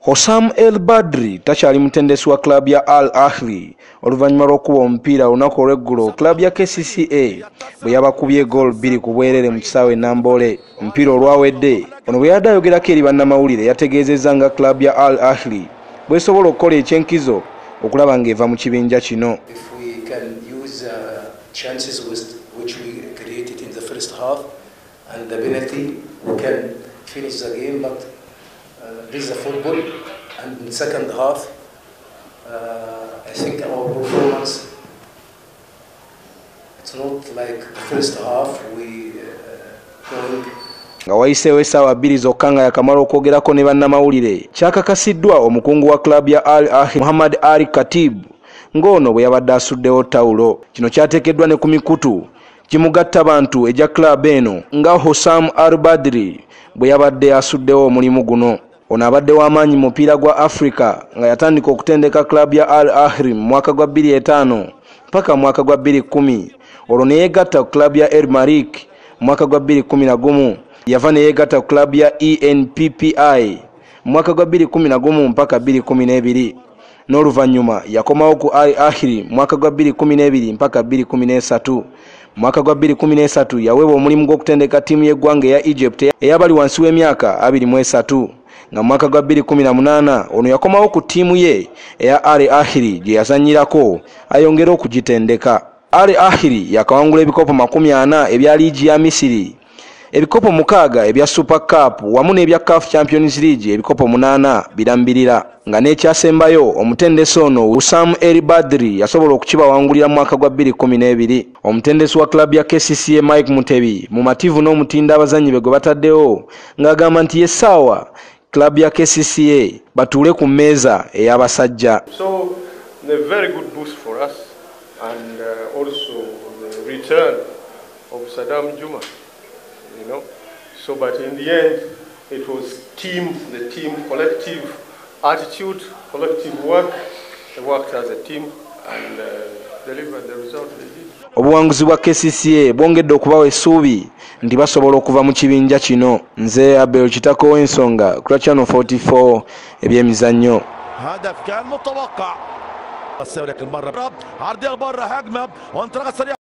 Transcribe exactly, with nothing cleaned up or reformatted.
Hossam El Badri takyali mutendesi wa klabu ya Al Ahly oluvannyuma lw'okuba omupiira olunaku olw'eggulo klabu ya K C C A bwe yabakubye goal bbiri ku bwerere mu kisaawe e Nambole. Omupiira olwawedde ono bwe yadde ayogerako eri bannamawulire yategeezezza nga klabu ya Al Ahly bw'esobola okukola ekyenkizo okulaba ng'eva mu kibinja kino. If we can use uh, chances which we created in the first half and the penalty, we can finish the game, but uh, this is a football, and in the second half uh, I think our performance, it's not like the first half we uh, going nga wayiseewo essaawa bbiri zokka nga yakamala okwogerako ne bannamawulire. Kyakakasiddwa omukungu wa klabu ya Al Ahly Muhammad Ali Khatib ng'ono bwe yabadde asuddewo tawulo. Kino kyateekeddwa ne ku mikutu kimugatta bantu ejja klabu eno nga Hossam El Badri bwe yabadde asuddewo omulimu guno. Ono abadde w'amaanyi mu mupiira gwa Africa nga yatandika okutendeka klabu ya Al Ahly mu mwaka gwa bbiri etaano mpaka mu mwaka gwa bbiri kumi. Olwo ne yeegatta ku klabu ya El Malik mu mwaka gwa bbiri kumi na gumu. Yava ne yeegatta ku klabu ya E N P P I mu mwaka gwa bbiri kumi na gumu mpaka bbiri kumi n'ebiri. N'oluvannyuma yakomawo ku Al Ahly mu mwaka gwa bbiri kumi n'ebiri mpaka bbiri kumi n'esatu. Mu mwaka gwa bbiri kumi n'esatu yaweebwa omulimu gw'okutendeka ttiimu y'eggwanga eya Egypt ey'abali wansi w'emyaka abiri mu esatu. Nga mu mwaka gwa bbiri kumi na munaana ono yakomawo ku ttiimu ye eya Al Ahly gye yazannyirako ayongera okugitendeka. Al Ahly yakawangula ebikopo makumi ana ebya liigi ya Misiri, ebikopo mukaaga ebya Super Cup wamu n'ebya C A F Champions League ebikopo munaana birambirira. Nga n'ekyasembayo omutendesi ono Hossam El Badri yasobola okukibawangulira mu mwaka gwa bbiri kumi n'ebiri. Omutendesi wa klabu ya K C C A Mike Mutebi mu mativu n'omutindo abazannyi be gwe bataddewo ng'agamba nti yessaawa klabu ya K C C A batuule ku mmeeza ey'abasajja. So a very good boost for us and uh, also the return of Saddam Juma, you know. So but in the end it was team, the team, collective attitude, collective work. They worked as a team and uh, delivered the result they did. Obuwanguzi bwa K C C A bwongedde okubawa essuubi nti basobola okuva mu kibinja kino. Nze Abel Kitako w'ensonga ku Channel forty-four ebyemizannyo. هدف كان متوقع. السيرك المرة عرضية برا هجمة وانطلاقة سريعة.